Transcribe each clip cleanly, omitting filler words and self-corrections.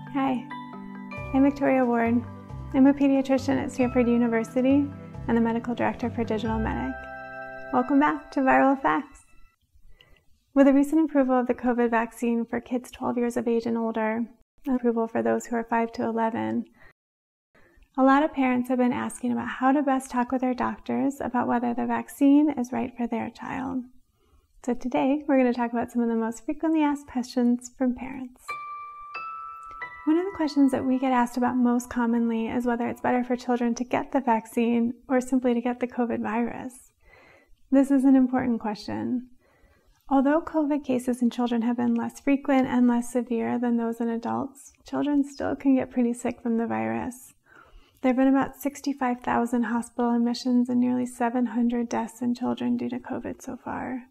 Hi, I'm Victoria Ward. I'm a pediatrician at Stanford University and the medical director for Digital Medic. Welcome back to Viral Effects. With the recent approval of the COVID vaccine for kids 12 years of age and older, and approval for those who are 5 to 11, a lot of parents have been asking about how to best talk with their doctors about whether the vaccine is right for their child. So today, we're going to talk about some of the most frequently asked questions from parents. One of the questions that we get asked about most commonly is whether it's better for children to get the vaccine or simply to get the COVID virus. This is an important question. Although COVID cases in children have been less frequent and less severe than those in adults, children still can get pretty sick from the virus. There have been about 65,000 hospital admissions and nearly 700 deaths in children due to COVID so far.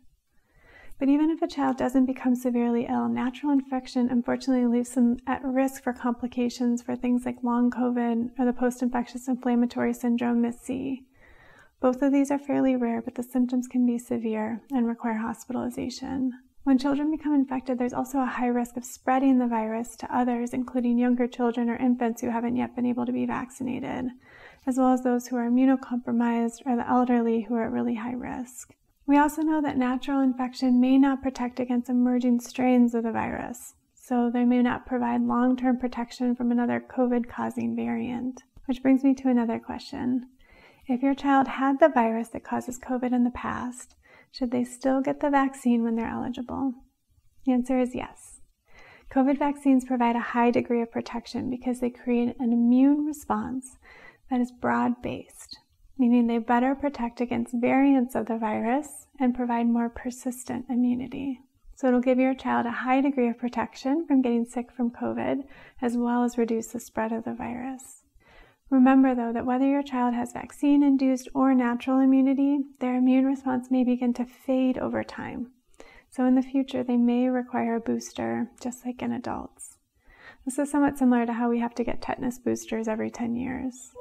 But even if a child doesn't become severely ill, natural infection unfortunately leaves them at risk for complications for things like long COVID or the post-infectious inflammatory syndrome (MIS-C). Both of these are fairly rare, but the symptoms can be severe and require hospitalization. When children become infected, there's also a high risk of spreading the virus to others, including younger children or infants who haven't yet been able to be vaccinated, as well as those who are immunocompromised or the elderly who are at really high risk. We also know that natural infection may not protect against emerging strains of the virus, so they may not provide long-term protection from another COVID-causing variant. Which brings me to another question. If your child had the virus that causes COVID in the past, should they still get the vaccine when they're eligible? The answer is yes. COVID vaccines provide a high degree of protection because they create an immune response that is broad-based, meaning they better protect against variants of the virus and provide more persistent immunity. So it'll give your child a high degree of protection from getting sick from COVID, as well as reduce the spread of the virus. Remember, though, that whether your child has vaccine-induced or natural immunity, their immune response may begin to fade over time. So in the future, they may require a booster, just like in adults. This is somewhat similar to how we have to get tetanus boosters every 10 years.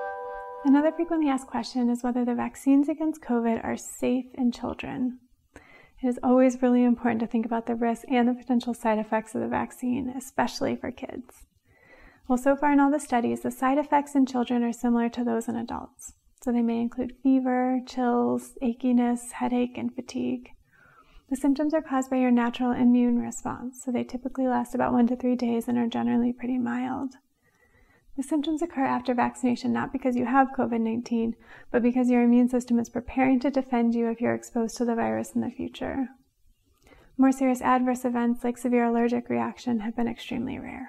Another frequently asked question is whether the vaccines against COVID are safe in children. It is always really important to think about the risks and the potential side effects of the vaccine, especially for kids. Well, so far in all the studies, the side effects in children are similar to those in adults. So they may include fever, chills, achiness, headache, and fatigue. The symptoms are caused by your natural immune response, so they typically last about 1 to 3 days and are generally pretty mild. The symptoms occur after vaccination not because you have COVID-19, but because your immune system is preparing to defend you if you're exposed to the virus in the future. More serious adverse events like severe allergic reaction have been extremely rare.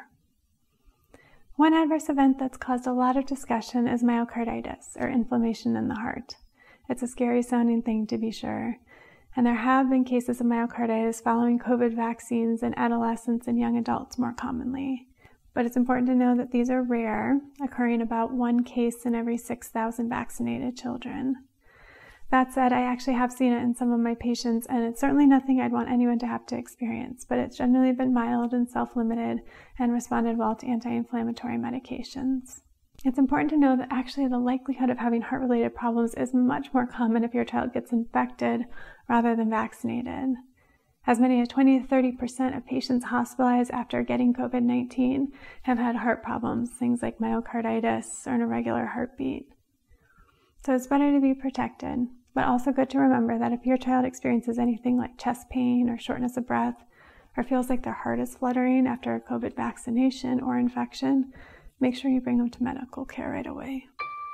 One adverse event that's caused a lot of discussion is myocarditis, or inflammation in the heart. It's a scary sounding thing, to be sure, and there have been cases of myocarditis following COVID vaccines in adolescents and young adults more commonly. But it's important to know that these are rare, occurring about 1 case in every 6,000 vaccinated children. That said, I actually have seen it in some of my patients, and it's certainly nothing I'd want anyone to have to experience, but it's generally been mild and self-limited and responded well to anti-inflammatory medications. It's important to know that actually the likelihood of having heart-related problems is much more common if your child gets infected rather than vaccinated. As many as 20 to 30% of patients hospitalized after getting COVID-19 have had heart problems, things like myocarditis or an irregular heartbeat. So it's better to be protected, but also good to remember that if your child experiences anything like chest pain or shortness of breath, or feels like their heart is fluttering after a COVID vaccination or infection, make sure you bring them to medical care right away.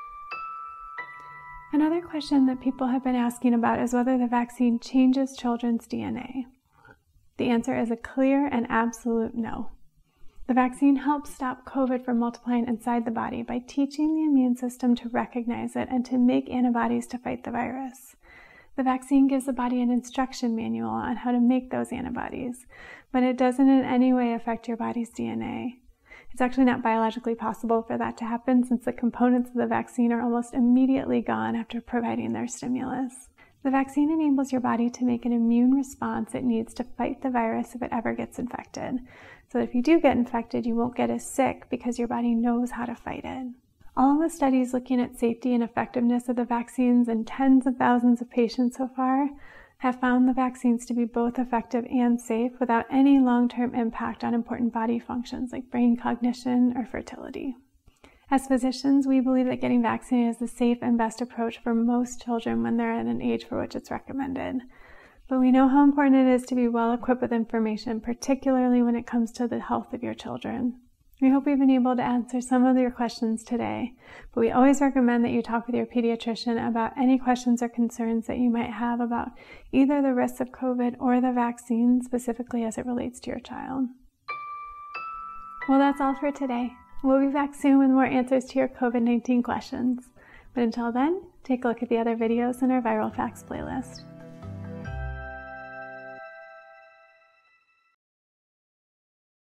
Another question that people have been asking about is whether the vaccine changes children's DNA. The answer is a clear and absolute no. The vaccine helps stop COVID from multiplying inside the body by teaching the immune system to recognize it and to make antibodies to fight the virus. The vaccine gives the body an instruction manual on how to make those antibodies, but it doesn't in any way affect your body's DNA. It's actually not biologically possible for that to happen since the components of the vaccine are almost immediately gone after providing their stimulus. The vaccine enables your body to make an immune response it needs to fight the virus if it ever gets infected. So if you do get infected, you won't get as sick because your body knows how to fight it. All of the studies looking at safety and effectiveness of the vaccines in tens of thousands of patients so far have found the vaccines to be both effective and safe without any long-term impact on important body functions like brain cognition or fertility. As physicians, we believe that getting vaccinated is the safe and best approach for most children when they're at an age for which it's recommended. But we know how important it is to be well equipped with information, particularly when it comes to the health of your children. We hope we've been able to answer some of your questions today, but we always recommend that you talk with your pediatrician about any questions or concerns that you might have about either the risks of COVID or the vaccine, specifically as it relates to your child. Well, that's all for today. We'll be back soon with more answers to your COVID-19 questions. But until then, take a look at the other videos in our Viral Facts playlist.